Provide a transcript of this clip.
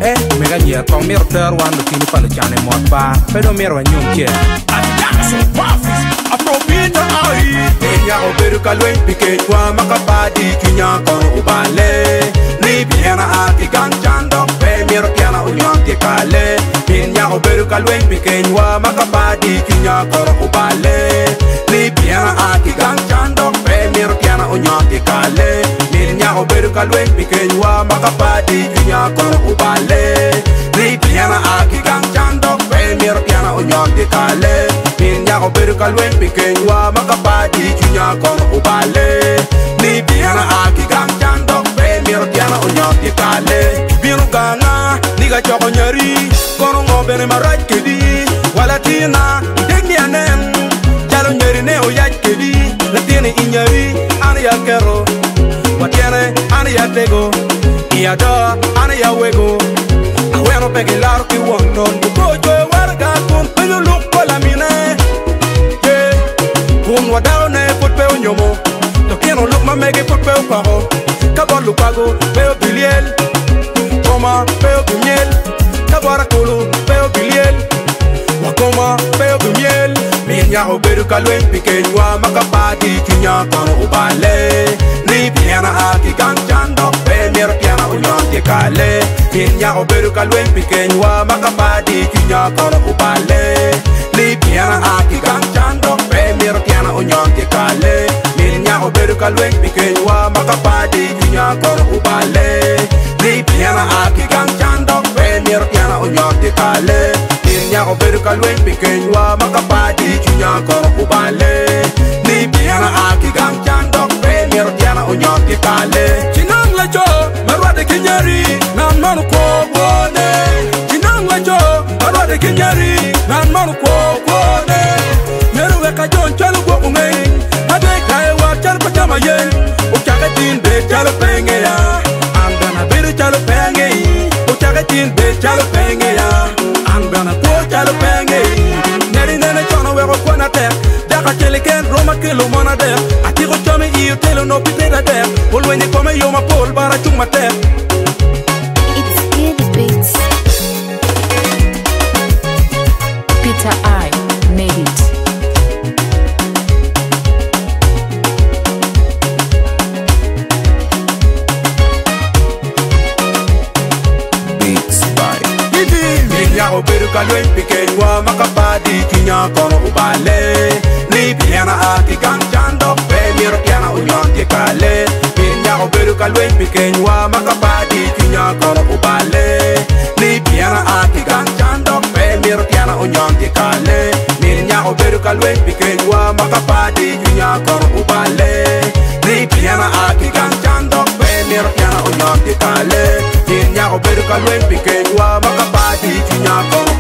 mega nya kong mir ter wan lu kini pala chane mot ba pedo mir wa nyum che so pafis apropita ai enya oberu kalwen pike kwa makapadi kinya kon ubale ni biena aki ganchando pe mir piana unyon ke kale enya oberu kalwen pike kwa makapadi kinya kon ubale ni biena aki ganchando pe mir piana unyon ke kale enya oberu kalwen pike kwa makapadi kinya kon ubale ni biena aki ganchando pe mir piana unyon ke kale enya oberu kalwen pike kwa makapadi kinya kon ubale ni biena aki ganchando pe mir piana unyon ke kale biru gana niga choko nyari kono ngobene maraj kedi wala tina degni anem jalo nyari ne o yaj kedi latine inyari ana ya kero watiene ana ya tego iya do ana ya wego aweno pegi laro ki wonton ko jo warga kun pelu luk kola mine kun wadao ne put pe onyomo to keno luk ma mege put pe paro kabor lukago pe biliel koma pe miel kabara kulu pe biliel wakoma pe miel minya oberu kalwen pikenya makapati kinya kono ubale ni piana aki ganchando pe mir piana unyon ke kale minya oberu kalwen pikenya makapati kinya kono ubale ni piana aki ganchando pe mir piana unyon ke kale minya oberu kalwen pikenya makapati kinya kono ubale ni piana aki ganchando pe mir piana unyon ke kale minya oberu kalwen pikenya makapati kinya kono ubale ni piana aki ganchando pe mir piana unyon ke kale Chinang la jo marwade kenyari nan manu ko bone Chinang la jo marwade kenyari nan manu ko bone Neru weka jon chalu go umei ade kai wa chalu pachama yen o chaka tin be chalu penge ya ambana biru chalu penge o chaka tin be chalu penge ya ambana ko chalu penge neri nene chono we ko na te daka cheliken roma kilo mona de atiko chome iyo telo no pitera de Olwenye kome yo ma pol bara chung mate It's good beats. Peter I made it. beats by minya oberu kalwen pikenya makapadi kinya kono ubale ni piana aki ganchando pe mir piana unyon ke kale minya oberu kalwen pikenya makapadi kinya kono ubale ni piana aki ganchando pe mir piana unyon ke kale minya oberu kalwen pikenya makapadi kinya kono ubale ni piana aki ganchando pe mir piana unyon ke kale minya oberu kalwen pikenya makapadi kinya kono